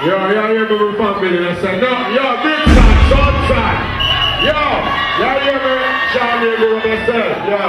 Yo, hear me with family. I said, no, yo, big side, short side. Yo, hear me? Charlie, go with yourself. Yo.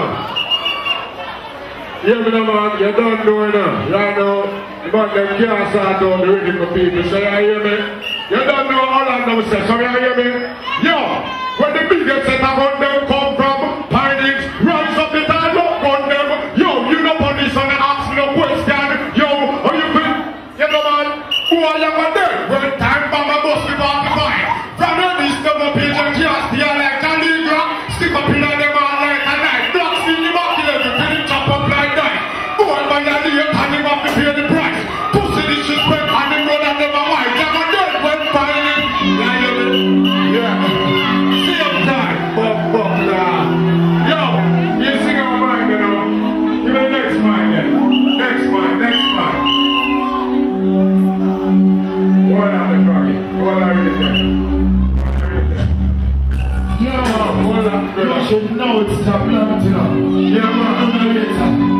Hear me now, man. You don't know enough. You know, but them can't start down the rhythm for people. So you hear me? You don't know all of them say. So you hear me? Yo, when the biggest set of them come from, Pioneers, rise up the time, look on them. Yo, you know police and ask me no question. Yo, how you been? You know, man, who are you on there? When time for my bus to walk the fire. From the east of the page and just the like a Libra, stick up in them all like a knife. Blocks in the market, everything chop up like that. Boy, by the day, and him up to pay the price. Pussy disrespect, and them road and them a wife. Them a dead when fighting. Yeah. See up time, fuck that. Yo, you sing our mind, you know. Give me the next mind then. Next mind. What are the target? What are you saying? Yeah, man, what are you? You should know it's a plant, you know. Yeah, man,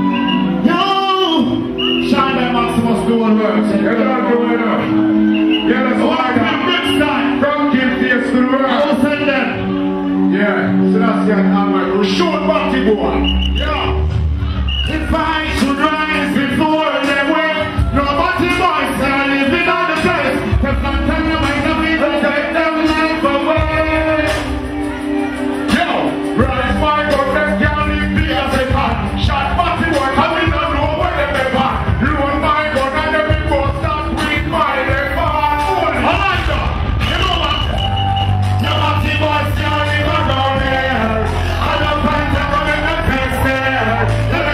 Yo! Shine Maximus doing work. You're not doing enough. Yeah, that's why I got big side. From Kid to the world. I will send them. Yeah, so that's the I'm like, short body boy. Yeah. If I should rise before they wake, nobody boys are living on the place. If I'm telling you, my people take them life away. Yo, rise my God, them can't leave me as a part. Shot body boy, coming on know where they may part. Loan my God, and the big boss start with my they part. Elijah, you know what? Your body boys can't live around here. I don't find them running the face there.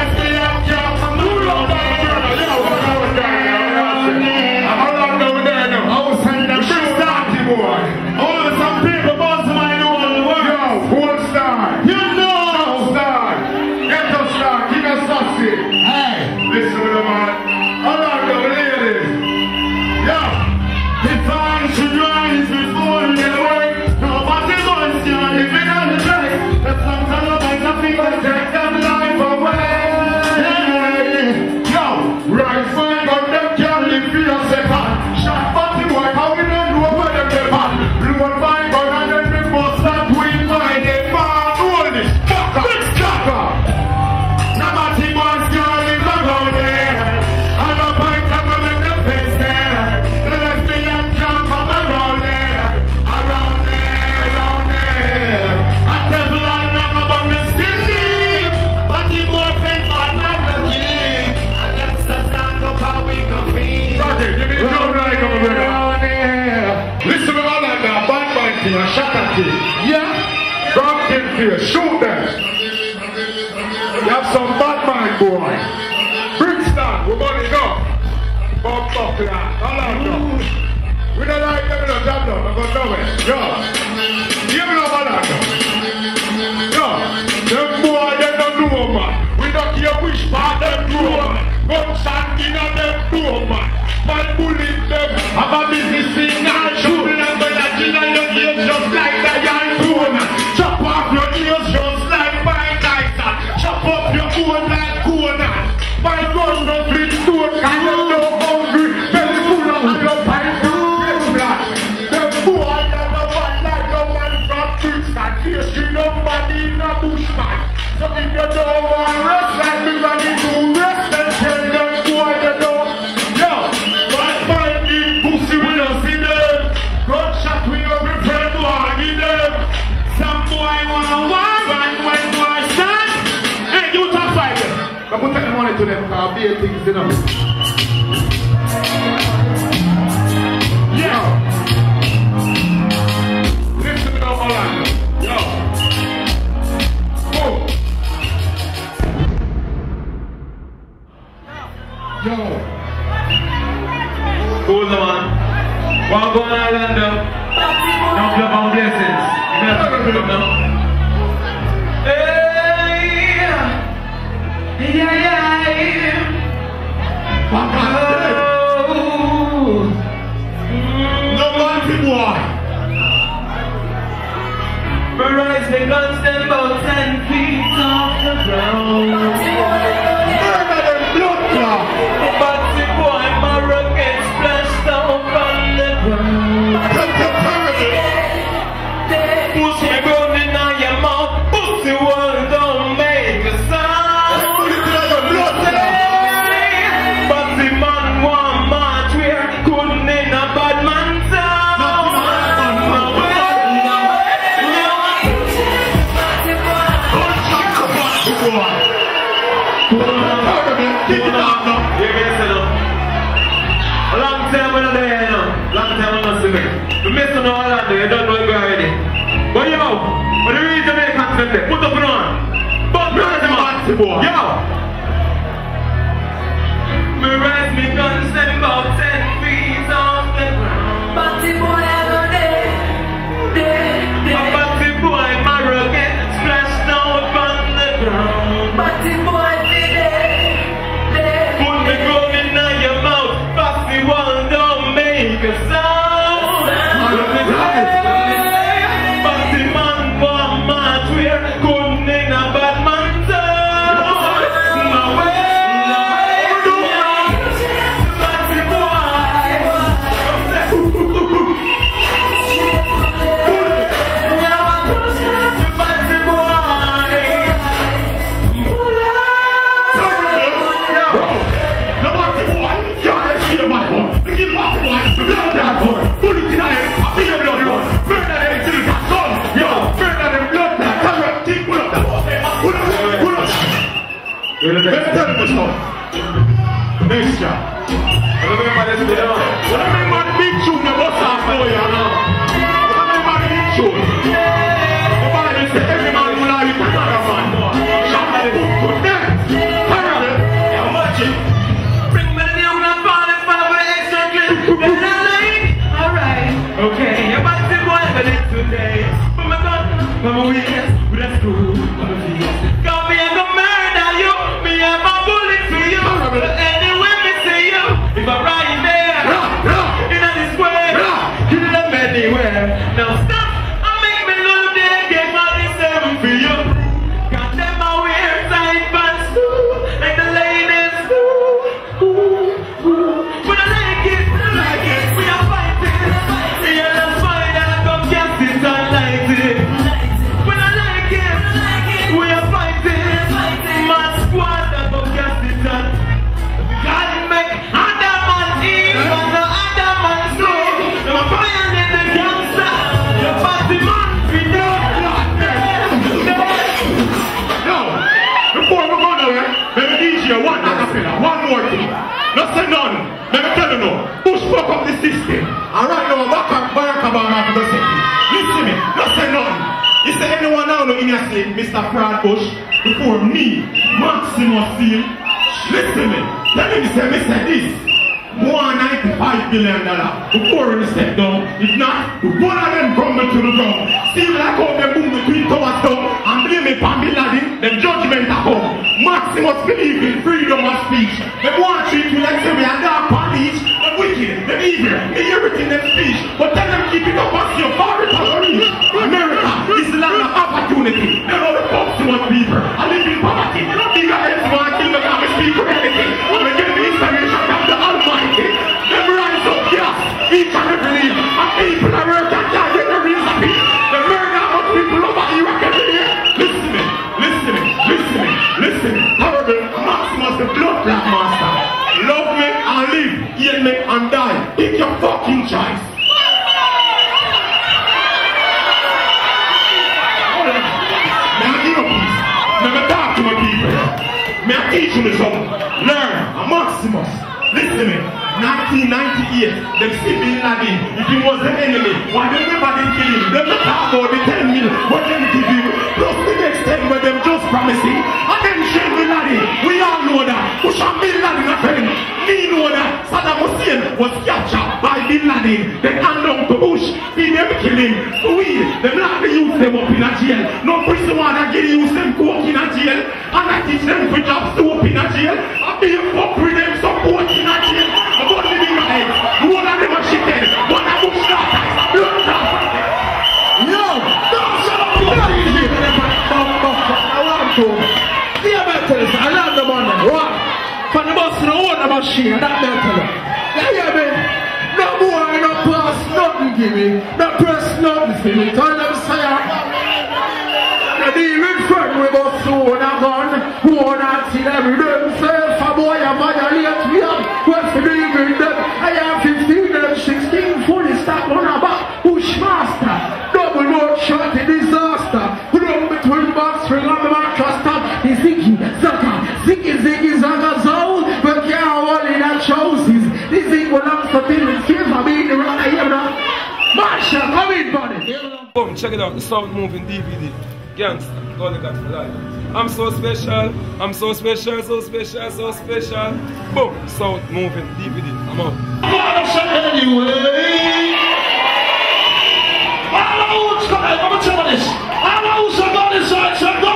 Yeah, drop him here, shoot them. You have some bad mind, boy. Brixton, we're going to go. Bob Buckler, we don't like them in the job, though. We're going to know it. Yo, give me no Orlando. Yo, them boy, they don't do it, man. We don't care which part them do it, man. Gunshot in on them do it, man. Man bullying them. I'm a business thing, I shoot them, but I did not your ears just like the young woman. Chop off your ears just like my Tyson. Chop up your own like Conan. My gun no flint stone, and you're no hungry. Belly full of your pipe and blood. The boy that the man like the man from Brixton. Face nobody in a bushman. So if you don't want to rest like me, when you do rest, then tell them boy you know. Yo, but find the pussy we don't see them. Gunshot we every friend want in them. Some boy wanna war and when boy stand. Hey, you top five them. But put the money to them because be things you know. Yo. Listen to me now, Orlando. Yo. Go. Yo. Cool, man. One go on Orlando. Don't clap on blessings. You have to clap now. Hey, yeah. Oh. No one boy. Rise the guns, them about 10 feet off the ground. Murder them blood clot. But the boy, my rocket splashed out on the kick it off now. A long time when I'm there, you know. Long time when I'm see me. The mess on Orlando, you don't know it already. But yo, what the reason they can't send it? Put up and on. But boy. Yo. Me rise me gun, stand about 10 feet off the ground. Batty boy, I go there. A batty boy, my rocket, splashed down upon the ground. Batty boy, there. Put the gun in your mouth, batty one, don't make a sound. Batty man, one man, we're couldn't in a bad man town. No way. Batty Next job. Remember the big tune that was off for you, know? Remember the big tune. The Bible says every man will have another man. Somebody put that. Parallel. Yeah, watch it. Bring me the new and falling for the extra clip. Then I like, alright, okay. You're about to go over it today. But my gun, but my weakness, with a screw, but my feet. Got me and go murder you. Me have a bullet for you. But anyway, me see you. If I ride there, in a square, kill them anywhere. Now stop, and make me know they get money seven for you. Got them a wear tight pants too, like the ladies do. But I like it, we are fighting. Yeah, that's fine, I come cast it and light it. When I like it, we are fighting. My squad, I come cast it and God make other man evil, the other man slow. The fire in the gangster, the party man, we know. No, before we go there, let me teach you one more thing. No say none. Let me tell you no. Push fuck up the system. And right now, Barack Obama have to say, listen me, no say none. You say anyone now know in your sleep, Mr. Fraud Bush, before me, Maximus Seal. Listen me, tell me say this. $195 billion before we step down. If not, one of them crumble to the ground. See like how they boom between towers down and blame me for Bin Laden, the judgment at home. Maximus believe in freedom of speech. They want to treat me like say we are dark police, the wicked, the evil, the everything they speech. But tell them keep it up as your far it has reached. America is the land of opportunity. They know the folks who want people. I live in poverty. Bigger heads want to kill me because I speak for anything. I'm going to get the inspiration from the Almighty. Them rise up, yes, each and every day. And people are working and can't get the reason of peace. They murder much people over Iraq every day. Listen. Horrible, Maximus the blood black master. Love me and live, hate me and die. Pick your fucking choice. May I give up peace? May I talk to my people? May I teach you something? Learn, a Maximus. Listen me. 1998, them see Bin Laden. If he was the enemy, why they never did kill him? Them not talk about the 10 million, what them give you. Plus the next 10 where them just promising. And then Shane Bin Laden, we all know that. Push on Bin Laden a friend. Me know that Saddam Hussein was captured by Bin Laden. Then hand down to Bush. See them kill him. We, them not to use them up in a jail. No prison wanna get use them coke in a jail. And I teach them for job soap in a jail. I be fuck with them support in a jail. About the bigger heads, one of them are shithead, one of them starters, blood starters. No! Don't shut up! I want to. See a metal, I love the money. What? For the boss, no one of machine, that metal. Yeah, yeah, man. No more, no pass, nothing give me. No press, nothing for me. Tell them, say, the deal with friend with us, who wanna gun, who wanna see every day. Say, if a boy, I violate me up. What's the deal with them? I have 15 and 16 fully stacked on a back. Bushmaster, double road shot, a disaster. Run between box, ring on the mattress top. The ziggy, zaga, ziggy, zaga, zow. Boom, check it out, the Sound Moving DVD. Gangsta, God got for life. I'm so special, I'm so special, so special, so special. Boom, Sound Moving DVD. I'm out. Anyway, I'm gonna tell you this. I'm also going inside, so go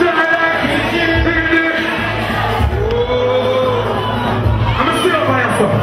myself.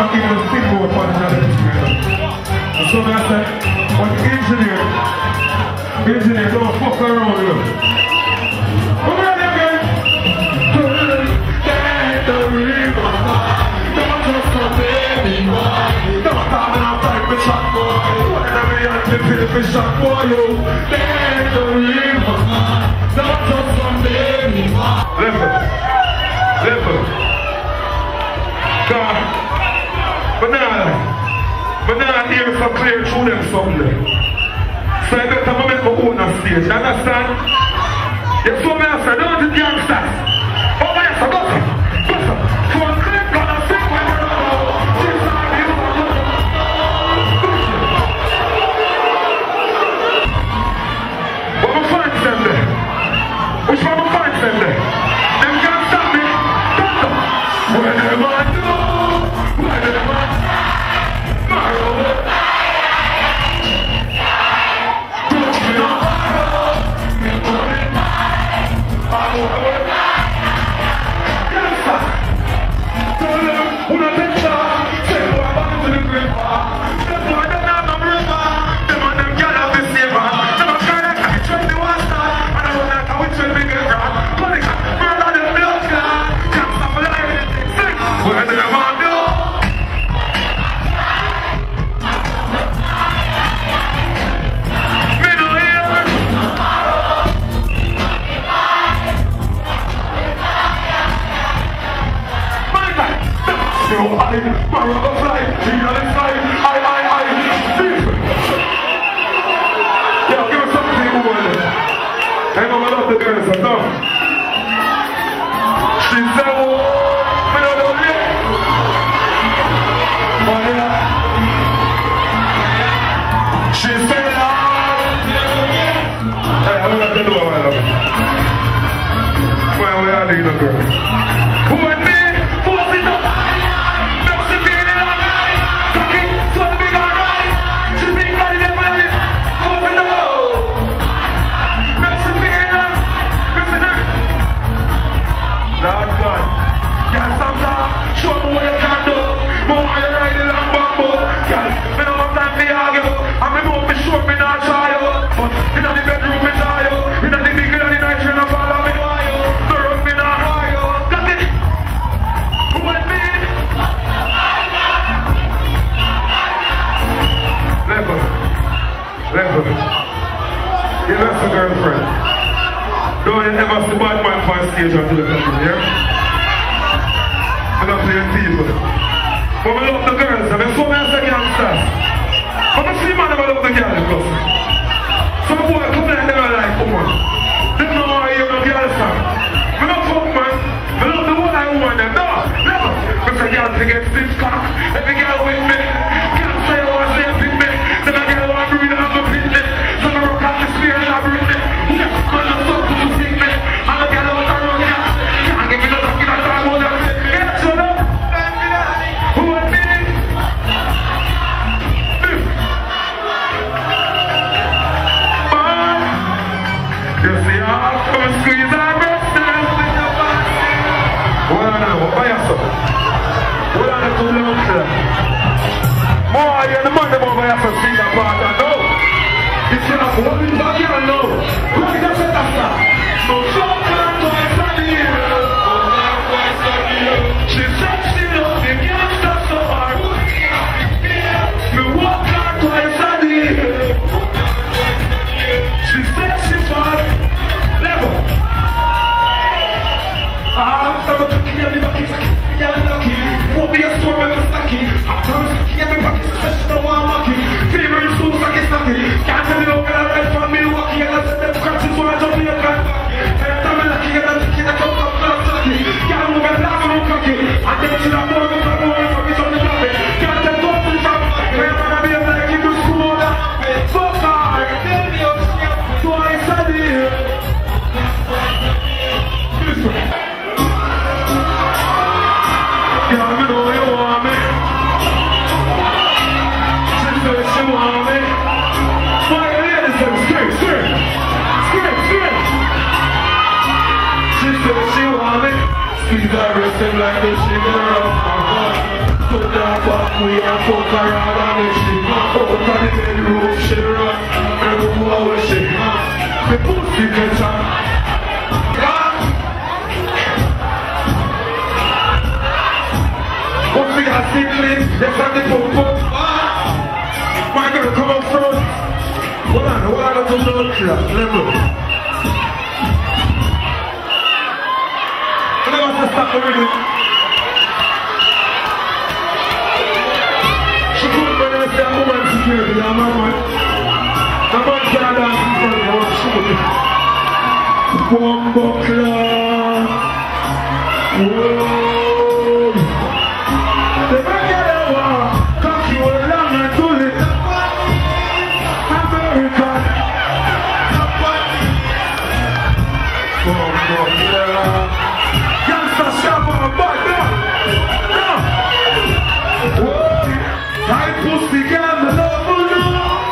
want to give you a single for the engineer. So I said, but the engineer don't fuck around with him. Come on again. Get the river. Don't just a baby boy. Don't come and fight with shot boy. Whatever you have to feel for shot boy, you. Get the river. Don't just a baby boy. Level. God. But now I hear so clear through them someday. So I better make my own stage, you understand? You saw me I said, don't the gangsters. Oh my God, go so I'm clear gonna sing when you're about. What my fans them there? Which one my fans them there? Them can't stop me. When them I do, when them I She's a wrestling like the sugar of my heart. Put that parade and she out of the bedroom, she run. Every woman where she the pussy gets her. Pussy got sickness, they from the pump. My girl come up front. Hold on, to blood clot, level. I want to stop the rhythm. She couldn't run and say, I'm a man security, I'm a man. The man can't dance in front of me, I want to shoot it. Bumbo clot. Whoa. The man can't walk, cocky will long and do it. America. Bumbo clot. Gangsta sharp on my back, no. Whoa. Tight pussy girl, me love you, no.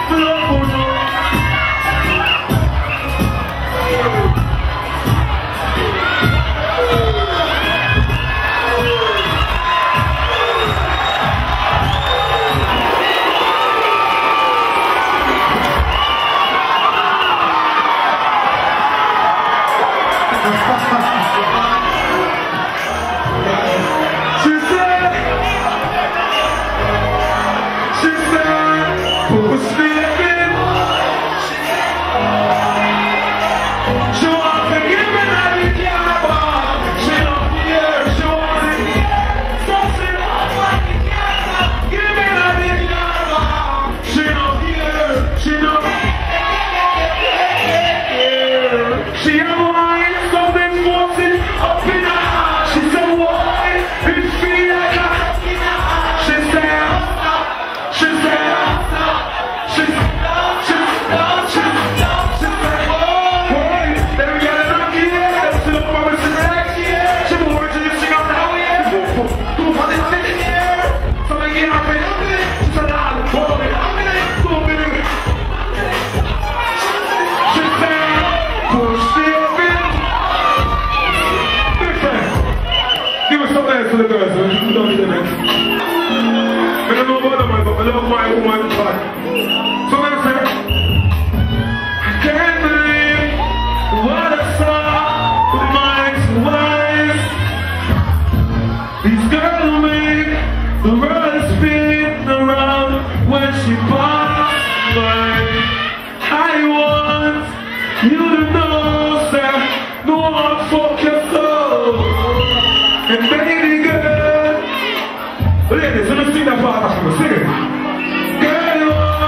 To the girls, so you don't need them. I don't know about them, but I love my woman. So then I say, I can't believe what I saw with my eyes. These girls make the world spin around when she passes by. I want you to know, sir, no one fuck your soul. And baby girl, ladies, let me sing that part after me, sing it. Girl,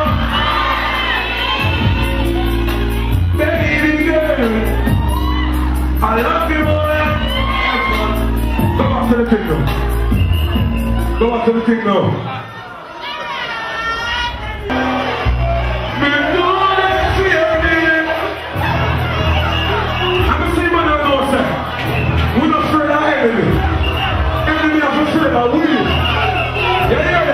baby girl, I love you, boy. Go back to the thing now. Go back to the thing now. I'm the same man I know, sir. We're not afraid of enemy. Enemy are afraid of we. Yeah.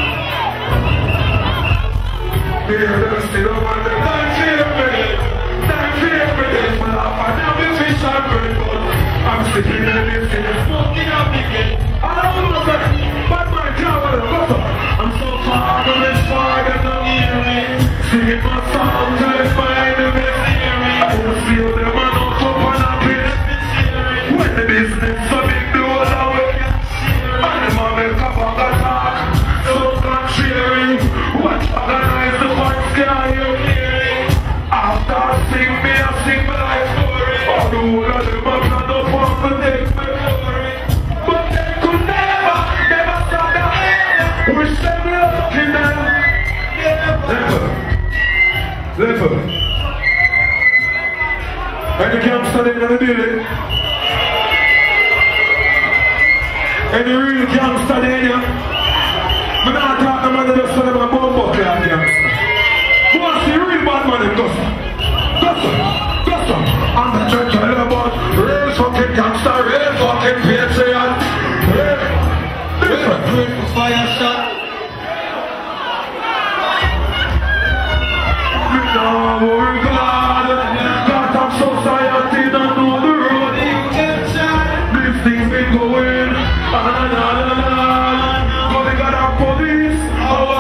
Here, let us see the one that don't fear me. Don't fear me. My life, I know the fish are very good. I'm sitting in this thing, smoking up again. I don't know, sir. But my job is a butter. I'm so far from this far that don't hear me. Singing my song till it's my enemies hear me. I will feel them and I'll top and I'll be when the business so big, do what I will. And the moment I walk the talk, so contrary. What organize the fight, sky you hearing? After I sing me, I sing my life story. All the whole of them have not up on the take my glory. But they could never stop that. Wish them luck in them. Level. And you can't stand in the building. And the real gangster there, yeah. I'm not talking about the son of a bumbo clan gangster. Who wants the real bad man in Gossam? I'm the church I love about real fucking gangster, real fucking patriot. Real fire shot. Me now worry God of society don't know the road. These things been going on. But they got our police.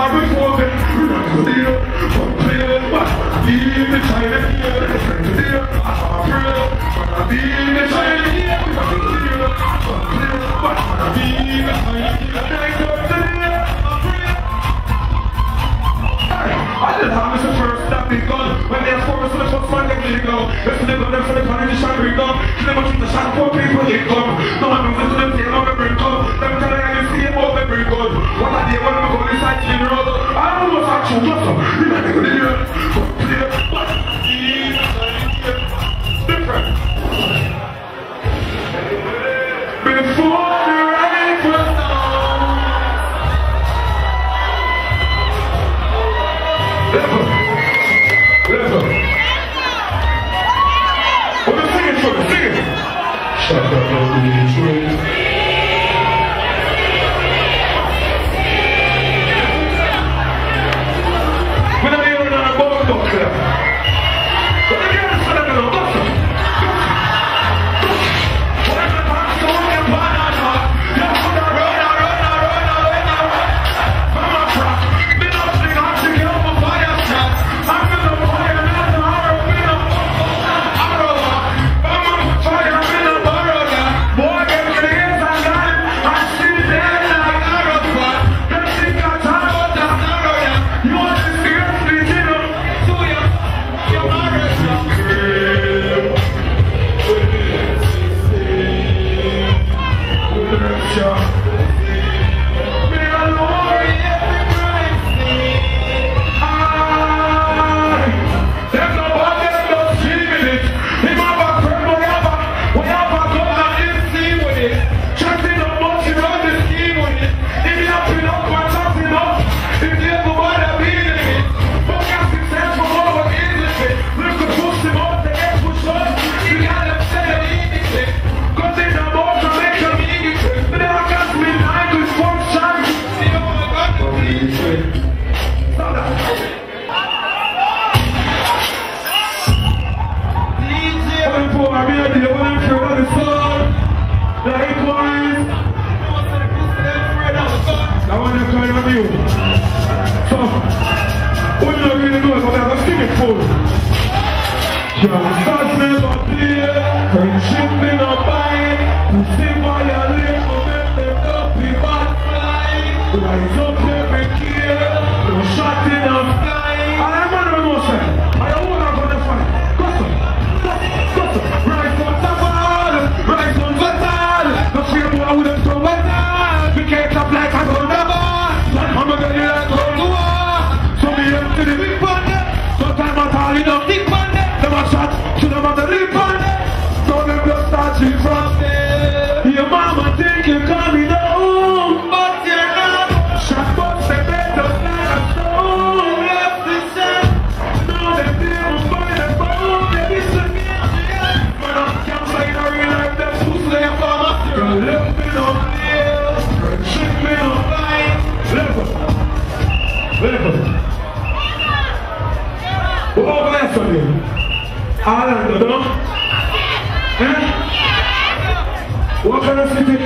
What kind of city?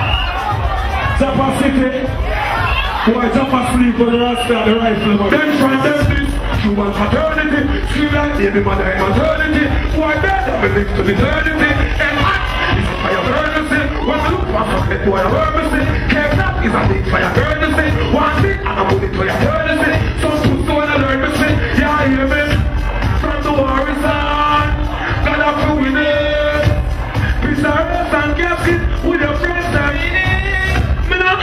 Zappa City. Why Zappa sleep on the rasta and the rifle? Then try them this. Human fraternity. Scream like baby mother in maternity. Why that? I'm linked to eternity. And hot is a fire emergency. When I look for something to an emergency. Cave up is a big fire emergency. One thing and I'm putting to eternity. Some pussy wanna learn me say, yeah, hear me? From the war is on. Gotta prove we need. Peace and rest and gasket with your friends and me not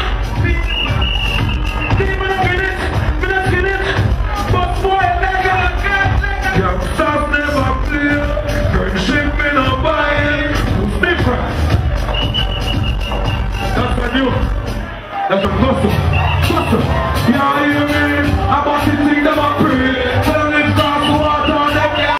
skin it. But boy, your stuff never clear. Friendship me not buying. Who's different? That's for you. That's a custom. Yeah, hear me? About the thing that I pray.